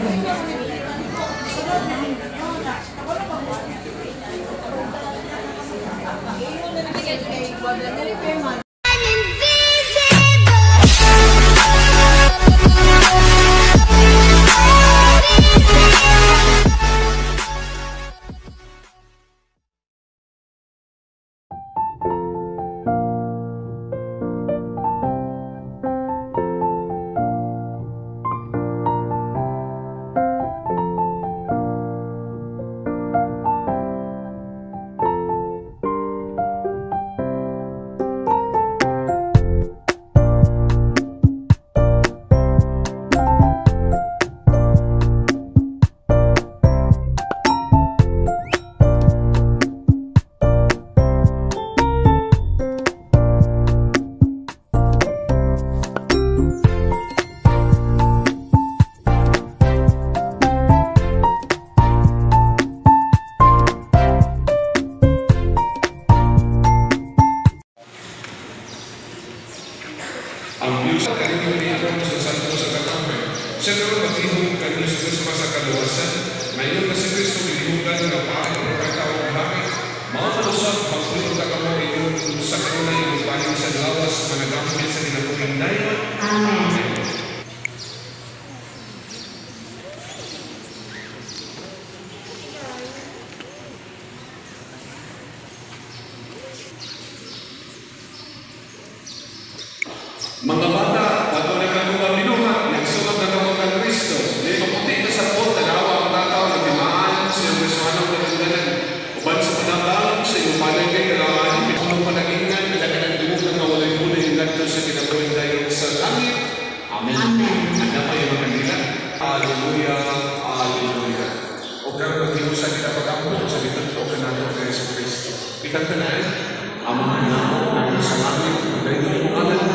Mga bata, bago na kagumang minuha, nagsunod na kamo kang Kristo. Di maputi ka sa pot, nagawa ang tataw na timaan sa iyong reswanong kaguganan. Uban sa panabang sa iyong palagay kailangan, pitulong panagingan, nagkakanang dumog ng mawalay-mulay yung ganto sa kinabuhin dahil sa langit. Amen. Anda pa yung makanila. Hallelujah, hallelujah. O karoon mag-iusa kita pag-ampo sa bitang po ka natin kay Yesu Kristo. Kitang tanan, Ama na mo, na sa langit, na ito yung pangalan